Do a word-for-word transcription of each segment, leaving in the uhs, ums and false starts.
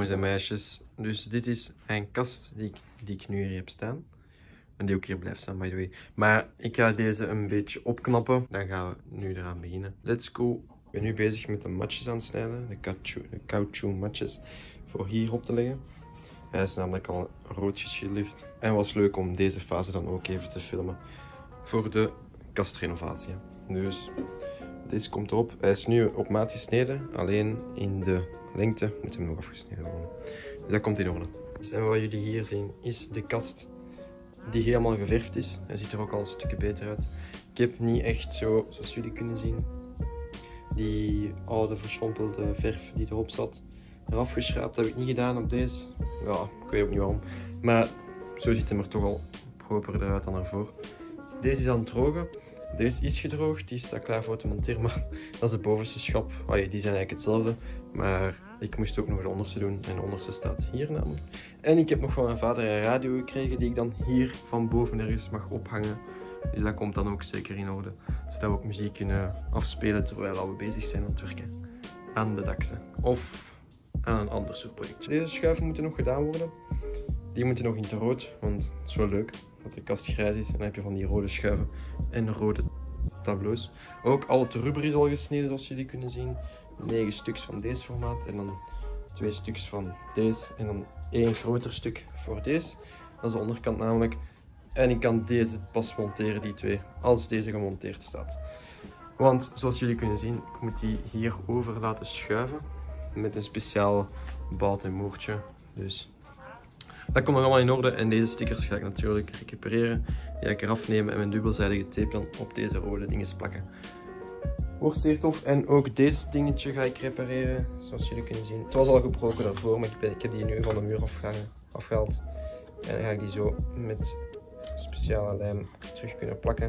jongens en meisjes. Dus dit is een kast die ik, die ik nu hier heb staan. En die ook hier blijft staan, by the way. Maar ik ga deze een beetje opknappen. Dan gaan we nu eraan beginnen. Let's go. Ik ben nu bezig met de matjes aan het snijden. De caoutchouc, de caoutchouc matjes. Voor hier op te leggen. Hij is namelijk al rood geschilderd. En was leuk om deze fase dan ook even te filmen. Voor de kastrenovatie. Dus deze komt erop. Hij is nu op maat gesneden. Alleen in de lengte moet hem nog afgesneden worden. Dus dat komt in orde. Dus en wat jullie hier zien is de kast die helemaal geverfd is. Hij ziet er ook al een stukje beter uit. Ik heb niet echt zo, zoals jullie kunnen zien, die oude verschrompelde verf die erop zat eraf geschraapt. Dat heb ik niet gedaan op deze. Ja, ik weet ook niet waarom. Maar zo ziet hij er toch al proper eruit dan ervoor. Deze is aan het drogen. Deze is gedroogd, die staat klaar voor te monteren, maar dat is de bovenste schap. Oh ja, die zijn eigenlijk hetzelfde, maar ik moest ook nog de onderste doen en de onderste staat hier namelijk. En ik heb nog van mijn vader een radio gekregen die ik dan hier van boven ergens mag ophangen. Dus dat komt dan ook zeker in orde, zodat we ook muziek kunnen afspelen terwijl we bezig zijn aan het werken aan de daksen of aan een ander soort project. Deze schuiven moeten nog gedaan worden. Die moeten nog in het rood, want het is wel leuk dat de kast grijs is en dan heb je van die rode schuiven en rode tableaus. Ook al het rubber is al gesneden zoals jullie kunnen zien. negen stuks van deze formaat en dan twee stuks van deze en dan één groter stuk voor deze. Dat is de onderkant namelijk. En ik kan deze pas monteren, die twee, als deze gemonteerd staat. Want zoals jullie kunnen zien, ik moet die hierover laten schuiven met een speciaal bout en moertje. Dus dat komt nog allemaal in orde en deze stickers ga ik natuurlijk recupereren. Die ga ik eraf nemen en mijn dubbelzijdige tape dan op deze rode dingen plakken. Wordt zeer tof. En ook deze dingetje ga ik repareren, zoals jullie kunnen zien. Het was al gebroken daarvoor, maar ik, ben, ik heb die nu van de muur afgehangen, afgehaald. En dan ga ik die zo met speciale lijm terug kunnen plakken.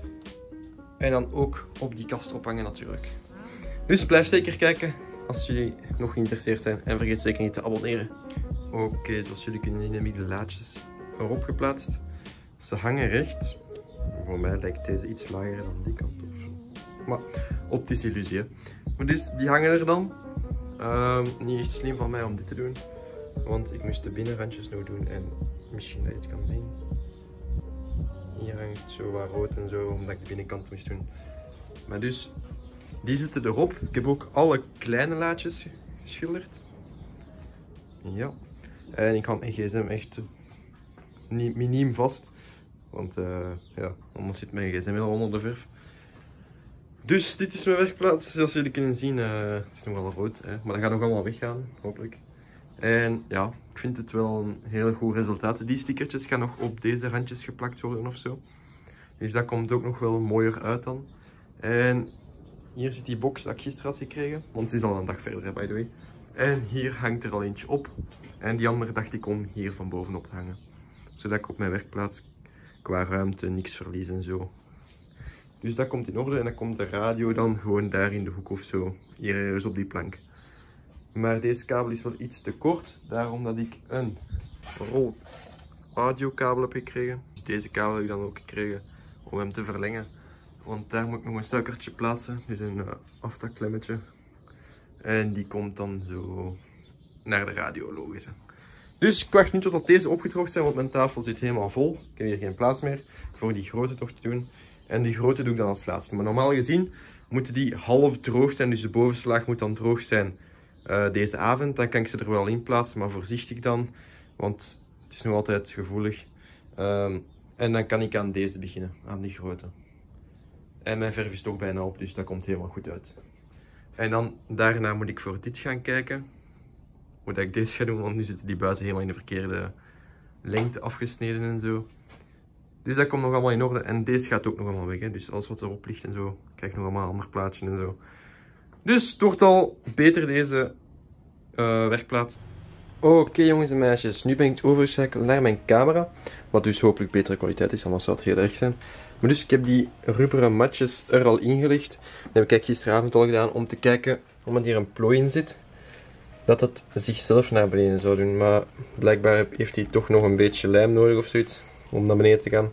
En dan ook op die kast ophangen natuurlijk. Dus blijf zeker kijken als jullie nog geïnteresseerd zijn. En vergeet zeker niet te abonneren. Oké, okay, zoals jullie kunnen zien heb ik de laadjes erop geplaatst. Ze hangen recht. Voor mij lijkt deze iets lager dan die kant op. Maar optische illusie. Maar dus die hangen er dan. Uh, niet echt slim van mij om dit te doen. Want ik moest de binnenrandjes nog doen en misschien dat je het kan zien. Hier hangt zo wat rood en zo, omdat ik de binnenkant moest doen. Maar dus, die zitten erop. Ik heb ook alle kleine laadjes geschilderd. Ja. En ik had mijn gsm echt miniem vast. Want uh, ja, anders zit mijn gsm wel onder de verf. Dus dit is mijn werkplaats. Zoals jullie kunnen zien, uh, het is nog wel rood. Hè, maar dat gaat nog allemaal weggaan, hopelijk. En ja, ik vind het wel een heel goed resultaat. Die stickertjes gaan nog op deze randjes geplakt worden of zo. Dus dat komt ook nog wel mooier uit dan. En hier zit die box dat ik gisteren had gekregen. Want het is al een dag verder, by the way. En hier hangt er al eentje op. En die andere dacht ik om hier van bovenop te hangen. Zodat ik op mijn werkplaats qua ruimte niks verlies en zo. Dus dat komt in orde en dan komt de radio dan gewoon daar in de hoek of zo. Hier ergens op die plank. Maar deze kabel is wel iets te kort. Daarom dat ik een rol audiokabel heb gekregen. Dus deze kabel heb ik dan ook gekregen om hem te verlengen. Want daar moet ik nog een suikertje plaatsen. Dus een uh, aftakklemmetje. En die komt dan zo naar de radio, logisch. Dus ik wacht nu totdat deze opgedroogd zijn, want mijn tafel zit helemaal vol. Ik heb hier geen plaats meer voor die grote toch te doen. En die grote doe ik dan als laatste. Maar normaal gezien moeten die half droog zijn, dus de bovenste laag moet dan droog zijn uh, deze avond. Dan kan ik ze er wel in plaatsen, maar voorzichtig dan, want het is nog altijd gevoelig. Um, en dan kan ik aan deze beginnen, aan die grote. En mijn verf is toch bijna op, dus dat komt helemaal goed uit. En dan daarna moet ik voor dit gaan kijken. Hoe dat ik deze ga doen, want nu zitten die buizen helemaal in de verkeerde lengte afgesneden en zo. Dus dat komt nog allemaal in orde. En deze gaat ook nog allemaal weg. Hè. Dus alles wat erop ligt en zo, krijg ik nog allemaal een ander plaatje en zo. Dus het wordt al beter deze uh, werkplaats. Oké okay, jongens en meisjes, nu ben ik overgeschakeld naar mijn camera. Wat dus hopelijk betere kwaliteit is, anders zou het heel erg zijn. Maar dus ik heb die rubberen matjes er al ingelegd. Dat heb ik gisteravond al gedaan om te kijken, omdat hier een plooi in zit, dat het zichzelf naar beneden zou doen. Maar blijkbaar heeft hij toch nog een beetje lijm nodig of zoiets om naar beneden te gaan.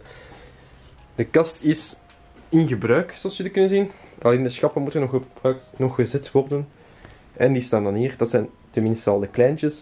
De kast is in gebruik, zoals jullie kunnen zien. Alleen de schappen moeten nog, gebruikt, nog gezet worden. En die staan dan hier. Dat zijn tenminste al de kleintjes.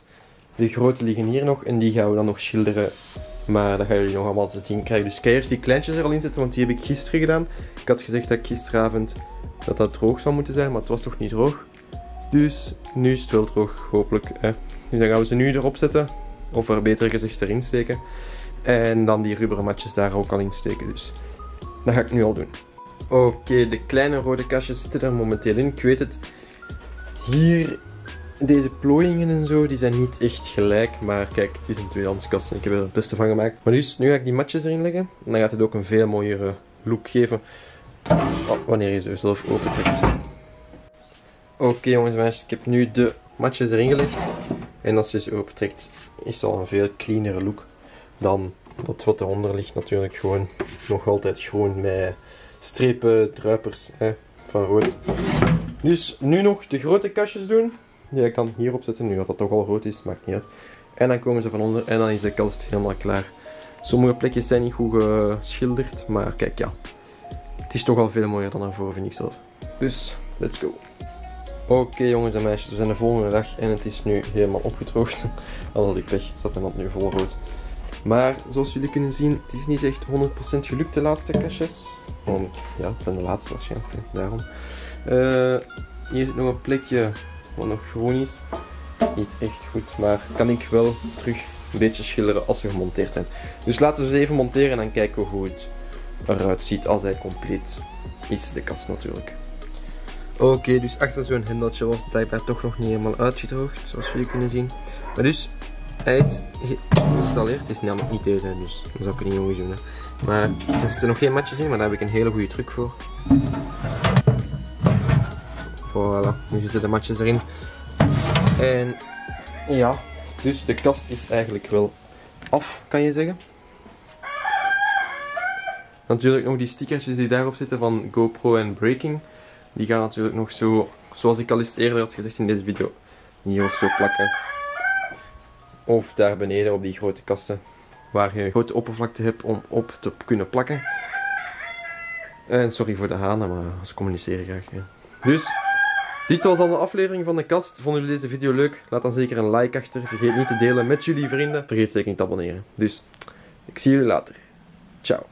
De grote liggen hier nog en die gaan we dan nog schilderen. Maar dat gaan jullie nog allemaal te zien krijgen. Dus ik ga eerst die kleintjes er al in zetten, want die heb ik gisteren gedaan. Ik had gezegd dat ik gisteravond dat dat droog zou moeten zijn, maar het was toch niet droog. Dus nu is het wel droog, hopelijk. Hè. Dus dan gaan we ze nu erop zetten. Of er beter gezegd erin steken. En dan die rubberen matjes daar ook al in steken. Dus dat ga ik nu al doen. Oké, okay, de kleine rode kastjes zitten er momenteel in. Ik weet het. Hier, deze plooiingen en zo, die zijn niet echt gelijk. Maar kijk, het is een tweedehands kast en ik heb er het beste van gemaakt. Maar dus, nu ga ik die matjes erin leggen. En dan gaat het ook een veel mooiere look geven. Oh, wanneer je ze zelf opentrekt. Oké okay, jongens en meisjes, ik heb nu de matjes erin gelegd. En als je ze opentrekt, is het al een veel cleanere look dan dat wat eronder ligt. Natuurlijk gewoon nog altijd groen met strepen, druipers hè, van rood. Dus nu nog de grote kastjes doen. Die ik dan hierop zetten, nu dat dat toch al rood is, maakt niet uit. En dan komen ze van onder en dan is de kast helemaal klaar. Sommige plekjes zijn niet goed geschilderd, maar kijk ja. Het is toch al veel mooier dan ervoor, vind ik zelf. Dus, let's go. Oké okay, jongens en meisjes, we zijn de volgende dag en het is nu helemaal opgedroogd. Al had ik pech, zat mijn hand nu vol rood. Maar zoals jullie kunnen zien, het is niet echt honderd procent gelukt de laatste kastjes. Want ja, het zijn de laatste waarschijnlijk, daarom. Uh, hier zit nog een plekje wat nog groen is. Dat is niet echt goed, maar kan ik wel terug een beetje schilderen als ze gemonteerd zijn. Dus laten we ze even monteren en dan kijken we hoe het eruit ziet als hij compleet is, de kast natuurlijk. Oké, okay, dus achter zo'n hendeltje was het blijkbaar toch nog niet helemaal uitgedroogd, zoals jullie kunnen zien. Maar dus, hij is geïnstalleerd. Het is namelijk niet deze, dus dan zou ik het niet nog eens doen. Hè. Maar er zitten nog geen matjes in, maar daar heb ik een hele goede truc voor. Voilà, nu zitten de matjes erin. En ja, dus de kast is eigenlijk wel af, kan je zeggen. Natuurlijk nog die stickertjes die daarop zitten van GoPro en Breaking. Die gaan natuurlijk nog zo, zoals ik al eens eerder had gezegd in deze video, hier of zo plakken. Of daar beneden op die grote kasten, waar je een grote oppervlakte hebt om op te kunnen plakken. En sorry voor de hanen, maar ze communiceren graag. Hè. Dus, dit was al de aflevering van de kast. Vonden jullie deze video leuk? Laat dan zeker een like achter. Vergeet niet te delen met jullie vrienden. Vergeet zeker niet te abonneren. Dus, ik zie jullie later. Ciao.